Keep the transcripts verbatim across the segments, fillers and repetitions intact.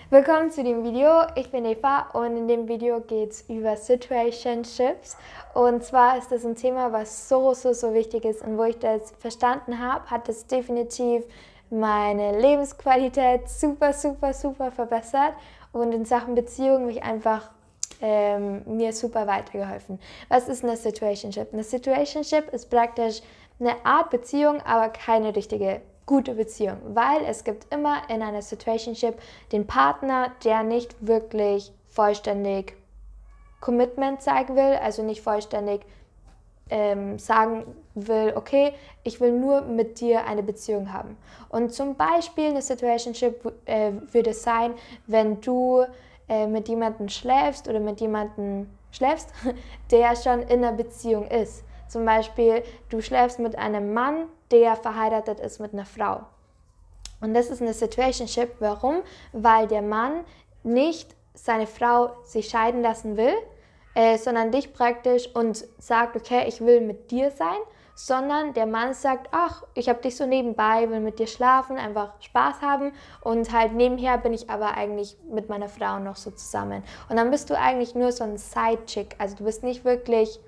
Willkommen zu dem Video, ich bin Eva und in dem Video geht es über Situationships und zwar ist das ein Thema, was so, so, so wichtig ist und wo ich das verstanden habe, hat es definitiv meine Lebensqualität super, super, super verbessert und in Sachen Beziehung mich einfach ähm, mir super weitergeholfen. Was ist eine Situationship? Eine Situationship ist praktisch eine Art Beziehung, aber keine richtige gute Beziehung, weil es gibt immer in einer Situationship den Partner, der nicht wirklich vollständig Commitment zeigen will, also nicht vollständig ähm, sagen will, okay, ich will nur mit dir eine Beziehung haben. Und zum Beispiel eine Situationship äh, würde es sein, wenn du äh, mit jemandem schläfst oder mit jemandem schläfst, der schon in einer Beziehung ist. Zum Beispiel, du schläfst mit einem Mann, der verheiratet ist mit einer Frau. Und das ist eine Situationship. Warum? Weil der Mann nicht seine Frau sich scheiden lassen will, äh, sondern dich praktisch und sagt, okay, ich will mit dir sein, sondern der Mann sagt, ach, ich habe dich so nebenbei, will mit dir schlafen, einfach Spaß haben und halt nebenher bin ich aber eigentlich mit meiner Frau noch so zusammen. Und dann bist du eigentlich nur so ein Side-Chick, also du bist nicht wirklich...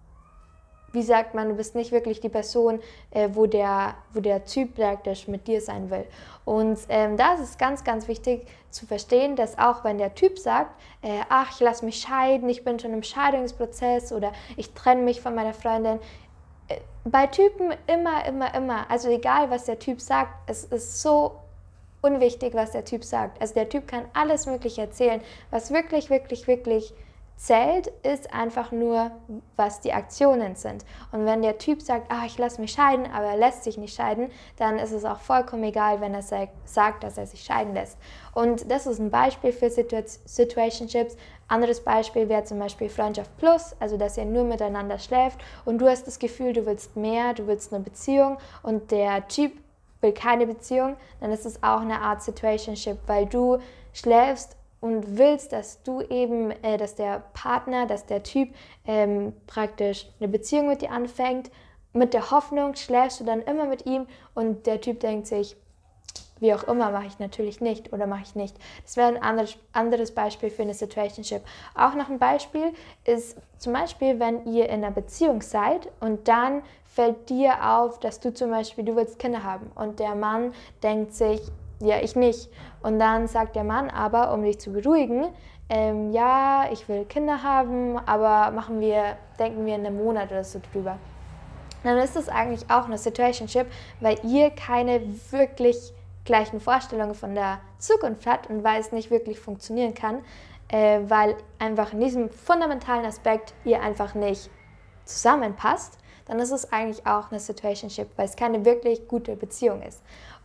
Wie sagt man, du bist nicht wirklich die Person, äh, wo, der, wo der Typ praktisch mit dir sein will. Und ähm, da ist es ganz, ganz wichtig zu verstehen, dass auch wenn der Typ sagt, äh, ach, ich lasse mich scheiden, ich bin schon im Scheidungsprozess oder ich trenne mich von meiner Freundin, äh, bei Typen immer, immer, immer, also egal was der Typ sagt, es ist so unwichtig, was der Typ sagt. Also der Typ kann alles Mögliche erzählen, was wirklich, wirklich, wirklich zählt, ist einfach nur, was die Aktionen sind. Und wenn der Typ sagt, ah, ich lasse mich scheiden, aber er lässt sich nicht scheiden, dann ist es auch vollkommen egal, wenn er sagt, dass er sich scheiden lässt. Und das ist ein Beispiel für Situ Situationships. Anderes Beispiel wäre zum Beispiel Freundschaft Plus, also dass ihr nur miteinander schläft und du hast das Gefühl, du willst mehr, du willst eine Beziehung und der Typ will keine Beziehung, dann ist es auch eine Art Situationship, weil du schläfst und willst, dass du eben, äh, dass der Partner, dass der Typ ähm, praktisch eine Beziehung mit dir anfängt, mit der Hoffnung schläfst du dann immer mit ihm und der Typ denkt sich, wie auch immer, mache ich natürlich nicht oder mache ich nicht. Das wäre ein anderes, anderes Beispiel für eine Situationship. Auch noch ein Beispiel ist zum Beispiel, wenn ihr in einer Beziehung seid und dann fällt dir auf, dass du zum Beispiel, du willst Kinder haben und der Mann denkt sich, ja, ich nicht. Und dann sagt der Mann aber, um dich zu beruhigen, ähm, ja, ich will Kinder haben, aber machen wir, denken wir in einem Monat oder so drüber. Dann ist es eigentlich auch eine Situationship, weil ihr keine wirklich gleichen Vorstellungen von der Zukunft habt und weil es nicht wirklich funktionieren kann, äh, weil einfach in diesem fundamentalen Aspekt ihr einfach nicht zusammenpasst, dann ist es eigentlich auch eine Situationship, weil es keine wirklich gute Beziehung ist.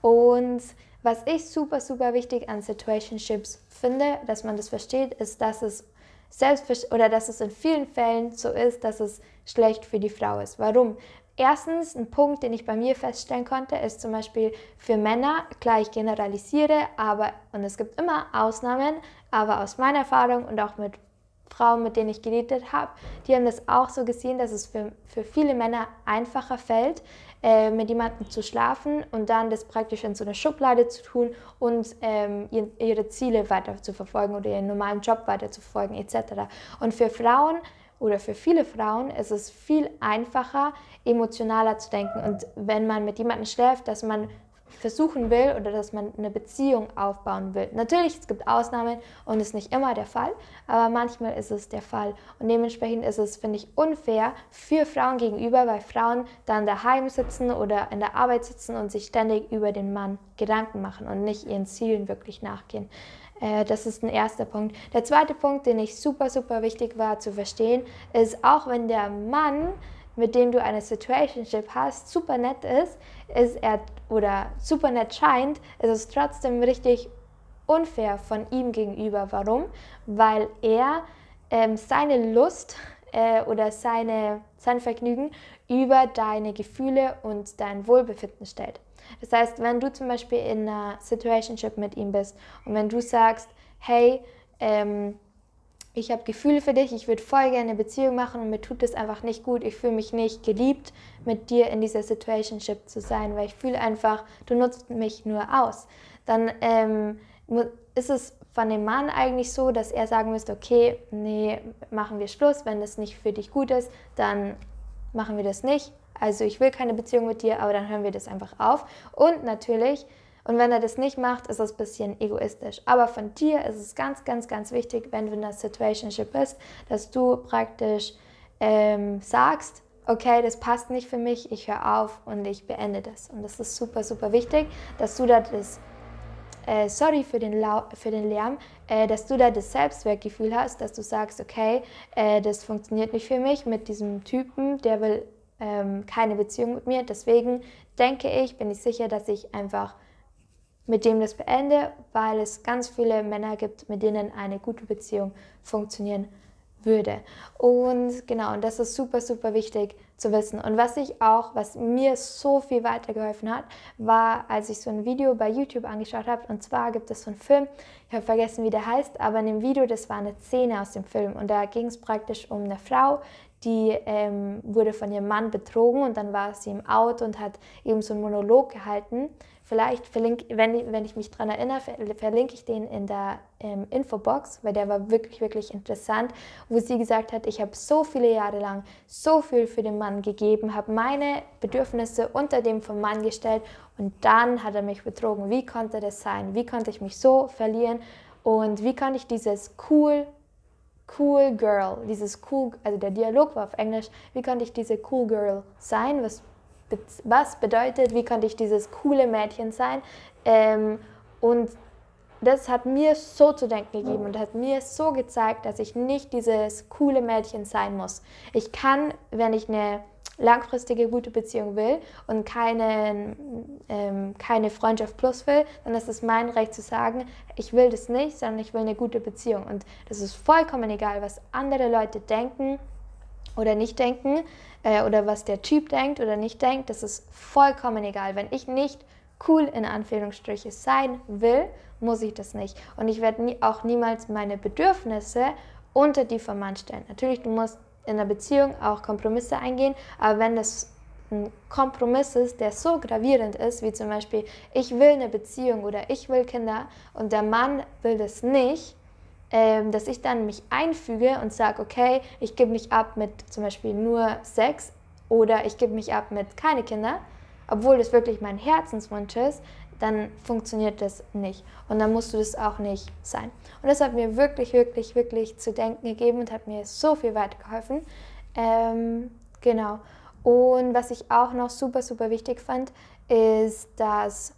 Und was ich super, super wichtig an Situationships finde, dass man das versteht, ist, dass es selbst oder dass es in vielen Fällen so ist, dass es schlecht für die Frau ist. Warum? Erstens, ein Punkt, den ich bei mir feststellen konnte, ist zum Beispiel für Männer, klar, ich generalisiere, aber, und es gibt immer Ausnahmen, aber aus meiner Erfahrung und auch mit Frauen, mit denen ich geredet habe, die haben das auch so gesehen, dass es für, für viele Männer einfacher fällt, äh, mit jemandem zu schlafen und dann das praktisch in so eine Schublade zu tun und ähm, ihre Ziele weiter zu verfolgen oder ihren normalen Job weiter zu verfolgen et cetera. Und für Frauen oder für viele Frauen ist es viel einfacher, emotionaler zu denken und wenn man mit jemandem schläft, dass man versuchen will oder dass man eine Beziehung aufbauen will. Natürlich, es gibt Ausnahmen und es ist nicht immer der Fall, aber manchmal ist es der Fall. Und dementsprechend ist es, finde ich, unfair für Frauen gegenüber, weil Frauen dann daheim sitzen oder in der Arbeit sitzen und sich ständig über den Mann Gedanken machen und nicht ihren Zielen wirklich nachgehen. Äh, das ist ein erster Punkt. Der zweite Punkt, den ich super, super wichtig war zu verstehen, ist, auch wenn der Mann, mit dem du eine Situationship hast, super nett ist, ist er oder super nett scheint, ist es trotzdem richtig unfair von ihm gegenüber. Warum? Weil er ähm, seine Lust äh, oder seine, sein Vergnügen über deine Gefühle und dein Wohlbefinden stellt. Das heißt, wenn du zum Beispiel in einer Situationship mit ihm bist und wenn du sagst, hey, ähm, ich habe Gefühle für dich, ich würde voll gerne eine Beziehung machen und mir tut es einfach nicht gut, ich fühle mich nicht geliebt, mit dir in dieser Situationship zu sein, weil ich fühle einfach, du nutzt mich nur aus. Dann ähm, ist es von dem Mann eigentlich so, dass er sagen müsste, okay, nee, machen wir Schluss, wenn das nicht für dich gut ist, dann machen wir das nicht. Also ich will keine Beziehung mit dir, aber dann hören wir das einfach auf. Und natürlich, und wenn er das nicht macht, ist das ein bisschen egoistisch. Aber von dir ist es ganz, ganz, ganz wichtig, wenn du in einer Situationship bist, dass du praktisch ähm, sagst, okay, das passt nicht für mich, ich höre auf und ich beende das. Und das ist super, super wichtig, dass du da das Äh, sorry für den, Lau für den Lärm, äh, dass du da das Selbstwertgefühl hast, dass du sagst, okay, äh, das funktioniert nicht für mich mit diesem Typen, der will ähm, keine Beziehung mit mir. Deswegen denke ich, bin ich sicher, dass ich einfach mit dem das beende, weil es ganz viele Männer gibt, mit denen eine gute Beziehung funktionieren würde. Und genau, und das ist super, super wichtig zu wissen. Und was ich auch, was mir so viel weitergeholfen hat, war, als ich so ein Video bei YouTube angeschaut habe. Und zwar gibt es so einen Film, ich habe vergessen, wie der heißt, aber in dem Video, das war eine Szene aus dem Film. Und da ging es praktisch um eine Frau, die ähm, wurde von ihrem Mann betrogen und dann war sie im Auto und hat eben so einen Monolog gehalten. Vielleicht, verlinke, wenn, wenn ich mich daran erinnere, verlinke ich den in der ähm, Infobox, weil der war wirklich, wirklich interessant, wo sie gesagt hat, ich habe so viele Jahre lang so viel für den Mann gegeben, habe meine Bedürfnisse unter dem vom Mann gestellt und dann hat er mich betrogen. Wie konnte das sein? Wie konnte ich mich so verlieren? Und wie konnte ich dieses cool, cool Girl, dieses cool, also der Dialog war auf Englisch, wie konnte ich diese cool Girl sein? Was Was bedeutet, wie konnte ich dieses coole Mädchen sein? Ähm, und das hat mir so zu denken gegeben und hat mir so gezeigt, dass ich nicht dieses coole Mädchen sein muss. Ich kann, wenn ich eine langfristige, gute Beziehung will und keine, ähm, keine Freundschaft plus will, dann ist es mein Recht zu sagen, ich will das nicht, sondern ich will eine gute Beziehung. Und das ist vollkommen egal, was andere Leute denken oder nicht denken äh, oder was der Typ denkt oder nicht denkt, das ist vollkommen egal. Wenn ich nicht cool in Anführungsstriche sein will, muss ich das nicht. Und ich werde nie, auch niemals meine Bedürfnisse unter die vom Mann stellen. Natürlich, du musst in einer Beziehung auch Kompromisse eingehen, aber wenn das ein Kompromiss ist, der so gravierend ist, wie zum Beispiel, ich will eine Beziehung oder ich will Kinder und der Mann will das nicht, dass ich dann mich einfüge und sage, okay, ich gebe mich ab mit zum Beispiel nur Sex oder ich gebe mich ab mit keine Kinder, obwohl das wirklich mein Herzenswunsch ist, dann funktioniert das nicht. Und dann musst du das auch nicht sein. Und das hat mir wirklich, wirklich, wirklich zu denken gegeben und hat mir so viel weitergeholfen. Ähm, genau. Und was ich auch noch super, super wichtig fand, ist, dass,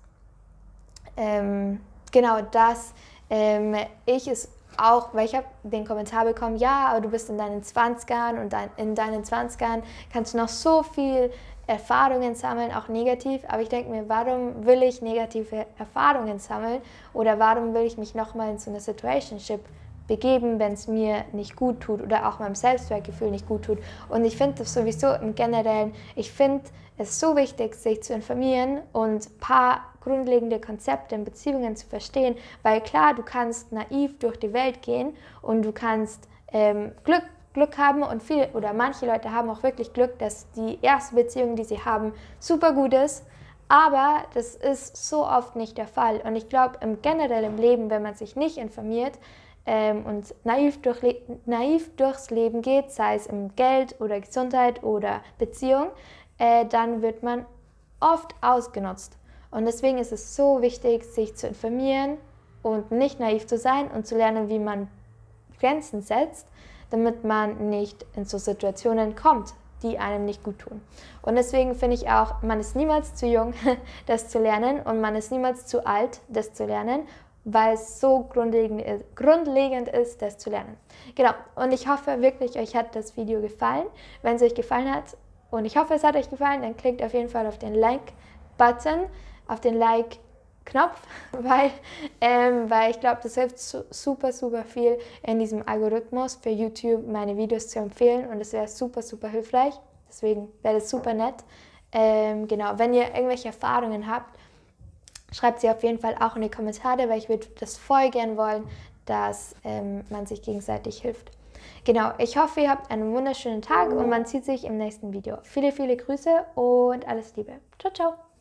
ähm, genau, dass ähm, ich es auch, weil ich habe den Kommentar bekommen, ja, aber du bist in deinen Zwanzigern und dein, in deinen Zwanzigern kannst du noch so viel Erfahrungen sammeln, auch negativ, aber ich denke mir, warum will ich negative Erfahrungen sammeln oder warum will ich mich nochmal in so eine Situationship begeben, wenn es mir nicht gut tut oder auch meinem Selbstwertgefühl nicht gut tut. Und ich finde das sowieso im Generellen, ich finde es so wichtig, sich zu informieren und ein paar grundlegende Konzepte in Beziehungen zu verstehen, weil klar, du kannst naiv durch die Welt gehen und du kannst ähm, Glück, Glück haben und viele oder manche Leute haben auch wirklich Glück, dass die erste Beziehung, die sie haben, super gut ist, aber das ist so oft nicht der Fall. Und ich glaube, im generellen Leben, wenn man sich nicht informiert, Ähm, und naiv, durch, naiv durchs Leben geht, sei es im Geld oder Gesundheit oder Beziehung, äh, dann wird man oft ausgenutzt. Und deswegen ist es so wichtig, sich zu informieren und nicht naiv zu sein und zu lernen, wie man Grenzen setzt, damit man nicht in so Situationen kommt, die einem nicht gut tun. Und deswegen finde ich auch, man ist niemals zu jung, das zu lernen und man ist niemals zu alt, das zu lernen, weil es so grundlegend ist, grundlegend ist, das zu lernen. Genau, und ich hoffe wirklich, euch hat das Video gefallen. Wenn es euch gefallen hat, und ich hoffe, es hat euch gefallen, dann klickt auf jeden Fall auf den Like-Button, auf den Like-Knopf, weil, ähm, weil ich glaube, das hilft super, super viel in diesem Algorithmus für YouTube, meine Videos zu empfehlen und das wäre super, super hilfreich. Deswegen wäre das super nett. Ähm, genau, wenn ihr irgendwelche Erfahrungen habt, schreibt sie auf jeden Fall auch in die Kommentare, weil ich würde das voll gern wollen, dass ähm, man sich gegenseitig hilft. Genau, ich hoffe, ihr habt einen wunderschönen Tag und man sieht sich im nächsten Video. Viele, viele Grüße und alles Liebe. Ciao, ciao.